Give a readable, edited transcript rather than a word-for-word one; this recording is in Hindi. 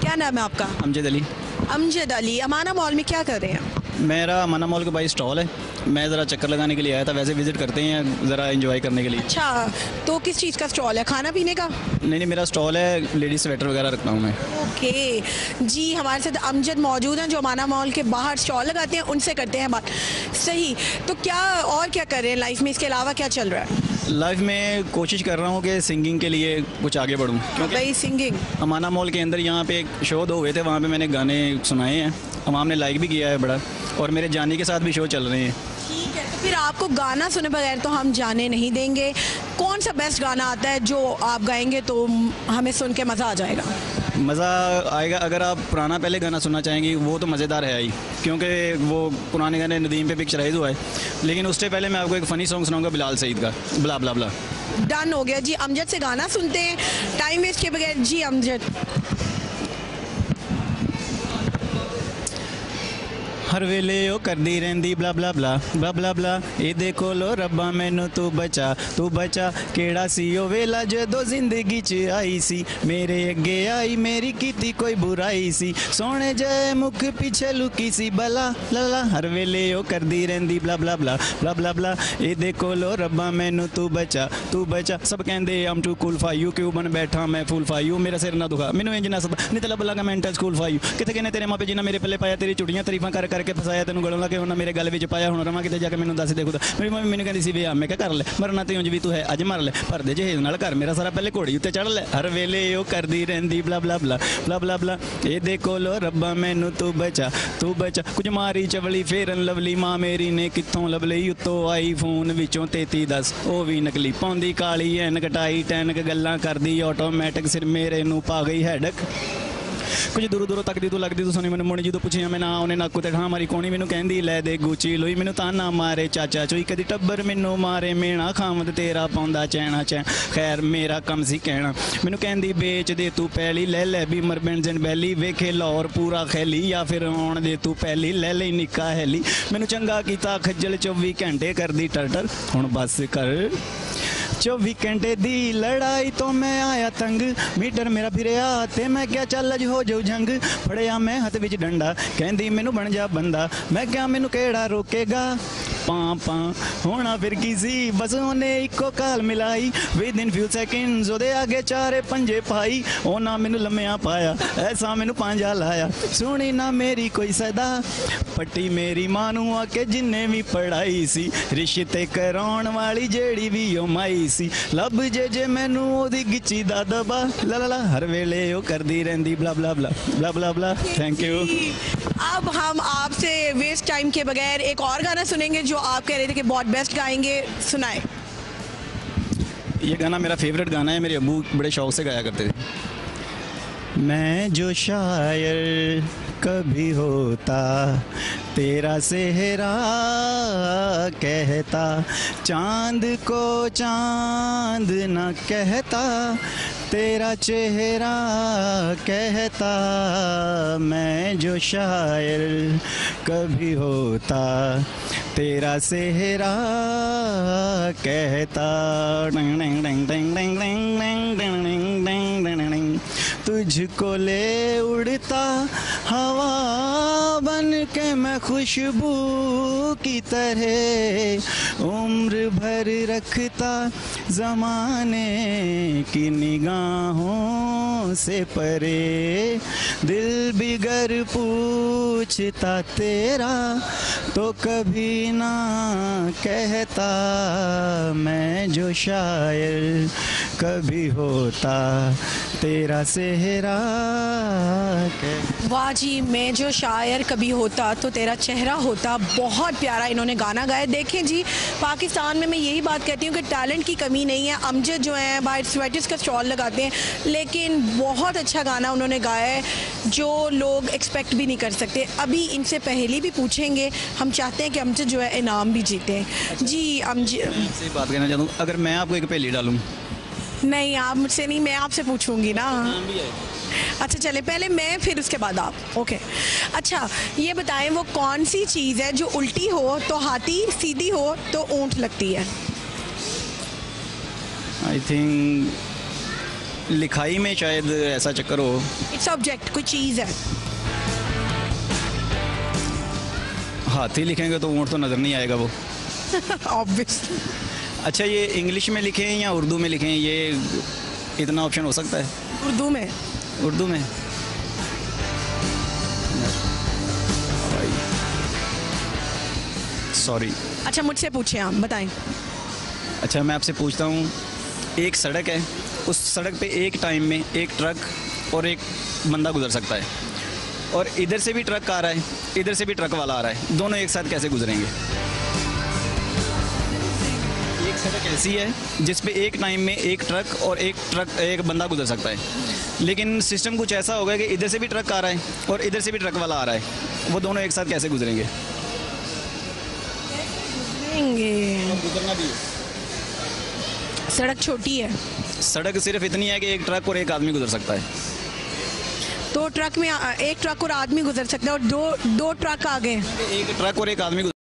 क्या नाम है आपका? अमजद अली। अमजद अली, अमाना मॉल में क्या कर रहे हैं? मेरा अमाना मॉल के भाई स्टॉल है, मैं ज़रा चक्कर लगाने के लिए आया था, वैसे विज़िट करते हैं ज़रा एंजॉय करने के लिए। अच्छा, तो किस चीज़ का स्टॉल है, खाना पीने का? नहीं, मेरा स्टॉल है, लेडीज स्वेटर वगैरह रखता हूँ मैं। ओके जी, हमारे साथ अमजद मौजूद हैं जो अमाना मॉल के बाहर स्टॉल लगाते हैं, उनसे करते हैं बात। सही, तो क्या और क्या कर रहे हैं लाइफ में, इसके अलावा क्या चल रहा है? लाइफ में कोशिश कर रहा हूँ कि सिंगिंग के लिए कुछ आगे बढ़ूँ, क्योंकि भाई सिंगिंग। अमाना मॉल के अंदर यहाँ पे एक शो 2 हुए थे, वहाँ पे मैंने गाने सुनाए हैं, अवाम ने लाइक भी किया है बड़ा, और मेरे जानी के साथ भी शो चल रहे हैं। ठीक है, तो फिर आपको गाना सुने बगैर तो हम जाने नहीं देंगे। कौन सा बेस्ट गाना आता है जो आप गाएंगे तो हमें सुन के मज़ा आ जाएगा? मज़ा आएगा अगर आप पुराना पहले गाना सुनना चाहेंगी, वो तो मज़ेदार है ही, क्योंकि वो पुराने गाने नदीम पे पिक्चराइज हुआ है। लेकिन उससे पहले मैं आपको एक फ़नी सॉन्ग सुनाऊंगा बिलाल सईद का, ब्ला ब्ला ब्ला। डन हो गया जी, अमजद से गाना सुनते हैं टाइम वेस्ट के बगैर। जी अमजद। हर वेले ओ करदी रहंदी ब्ला ब्ला ब्ला ब्ला ब्ला ब्ला, ए देखो लो रब्बा मैनू तू बचा केड़ा सी ओ वेला जदों जिंदगी च आई सी, मेरे अगे आई मेरी कीती कोई बुराई सी, सोने जय मुख पीछे लुकी सी बला ला। हर वेले ओ करदी रहंदी ब्ला ब्ला ब्ला ब्ला ब्ला ब्ला, ए देखो लो रब्बा मैनू तू बचा। सब कहंदे I'm too cool for you, क्यों बन बैठा मैं फूल for you, मेरा सिर ना दुखा मैनू इंज ना सदा, नहीं तलब लगा मेंटल स्कूल for you, किते कहने तेरे मापे जिन्ना मेरे पल्ले पाया, तेरी चुड़ियां तारीफां कर करके फसाया, तेनू गलों लगे होना मेरे गल विच पाया, हुण रवां किते जाके मैनू दस दे खुदा। मेरी मम्मी मैनू कहंदी सी वे आ, मैं क्या कर ले मरना ते उंज भी तू है अज मर ले, भर दे जहेज नाल घर मेरा सारा पहले घोड़ी उत्ते चढ़ ले। हर वेले ओ करदी रहंदी ब्ला ब्ला ब्ला ब्ला ब्ला ब्ला, ए देखो लो रब्बा मैनू तू बचा। कुछ मारी चवली फेरन लवली, मां मेरी ने कित्थों लभ लई, उत्तों आई फोन विचों 3310 ओ भी नकली, पाउंदी काली ऐनक टाई टैनक, गल्लां करदी ऑटोमैटिक, सिर मेरे नू पा गई हैडक। कुछ दूरों दूरों तकदी तू लगदी तू सोनी, मैनू मुड़ी जो पुछिया मैं ना उन्हें नाकू ते ठां मारी, कोनी मैनू कहंदी लै दे गुची लोई, मैनू ताना मारे चाचा चोई, कदी टब्बर मैनू मारे मेना, खामद तेरा पाउंदा चैना चैन, खैर मेरा कम सी कहना। मैनू कहंदी बेच दे तू पैली, ले ले भी मरबेंज एंड बैली, वेखे लाहौर पूरा खैली, या फिर आउण दे तू पहली, ले ले निक्का हैली, मैनू चंगा कीता खज्जल 24 घंटे करदी टर्टर, हुण बस कर 24 घंटे दी लड़ाई तो मैं आया तंग, मीटर मेरा फिरया ते मैं क्या चल अज हो जाऊ जंग, फड़िया मैं हथ विच डंडा, कहंदी मैनू बन जा बंदा, मैं क्या मैनू केड़ा रोकेगा, पां होना फिर किसी, बस उन्हें इको काल मिलाई, विद इन फ्यू सेकंड्स ओदे आगे चारे पंजे पाई, ओ ना मैनू लम्मिया पाया ऐसा मैनू पांजा लाया, सुनी ना मेरी कोई सदा, पट्टी मेरी मानू आके जिन्ने भी पढ़ाई सी, रिश्ते कराउण वाली जेड़ी भी ओ माई सी, लब जे मैनू ओदी गिच्ची दा दबा ला ला ला, हर वेले ओ करदी रहंदी ब्ला ब्ला ब्ला ब्ला ब्ला ब्ला। Thank you. अब हम आपसे वेस्ट टाइम के बगैर एक और गाना सुनेंगे जो आप कह रहे थे कि बहुत बेस्ट गाएंगे, सुनाए। ये गाना मेरा फेवरेट गाना है, मेरे अब्बू बड़े शौक से गाया करते थे। मैं जो शायर कभी होता तेरा सेहरा कहता, चांद को चांद न कहता, तेरा चेहरा कहता, मैं जो शायर कभी होता तेरा सेहरा कहता, तुझको ले उड़ता हवा बन के मैं खुशबू की तरह, उम्र भर रखता ज़माने की निगाहों से परे, दिल बिगर पूछता तेरा तो कभी ना कहता, मैं जो शायर कभी होता तेरा सेहरा। वाह जी, मैं जो शायर कभी होता तो तेरा चेहरा होता, बहुत प्यारा इन्होंने गाना गाया। देखें जी, पाकिस्तान में मैं यही बात कहती हूँ कि टैलेंट की कमी नहीं है। अमजद जो हैं बाहर स्वेटर्स का स्टॉल लगाते हैं, लेकिन बहुत अच्छा गाना उन्होंने गाया है जो लोग एक्सपेक्ट भी नहीं कर सकते। अभी इनसे पहले भी पूछेंगे, हम चाहते हैं कि अमजद जो है इनाम भी जीते। जी अमजद से बात कहना चाहता हूँ, अगर मैं आपको एक पहेली डालूँ। नहीं, आप मुझसे नहीं, मैं आपसे पूछूंगी ना। अच्छा चले, पहले मैं फिर उसके बाद आप। ओके, अच्छा ये बताएं वो कौन सी चीज़ है जो उल्टी हो तो हाथी, सीधी हो तो ऊंट लगती है? आई थिंक लिखाई में शायद ऐसा चक्कर हो। इट्स ऑब्जेक्ट, कोई चीज़ है। हाथी लिखेंगे तो ऊँट तो नज़र नहीं आएगा वो। ऑब्वियसली। अच्छा, ये इंग्लिश में लिखें या उर्दू में लिखें, ये इतना ऑप्शन हो सकता है? उर्दू में। उर्दू में। सॉरी। अच्छा मुझसे पूछें, आप बताएं। अच्छा, मैं आपसे पूछता हूँ, एक सड़क है, उस सड़क पे एक टाइम में एक ट्रक और एक बंदा गुजर सकता है, और इधर से भी ट्रक आ रहा है, इधर से भी ट्रक वाला आ रहा है, दोनों एक साथ कैसे गुजरेंगे? एक सड़क ऐसी है जिस पे एक टाइम में एक ट्रक और एक बंदा गुजर सकता है, लेकिन सिस्टम कुछ ऐसा होगा कि इधर से भी ट्रक आ रहा है और इधर से भी ट्रक वाला आ रहा है, वो दोनों एक साथ कैसे गुजरेंगे? गुजरना भी है। सड़क छोटी है। सड़क सिर्फ इतनी है कि एक ट्रक और एक आदमी गुजर सकता है। तो ट्रक में एक ट्रक और आदमी गुजर सकता है, और दो ट्रक आ गए। एक ट्रक और एक आदमी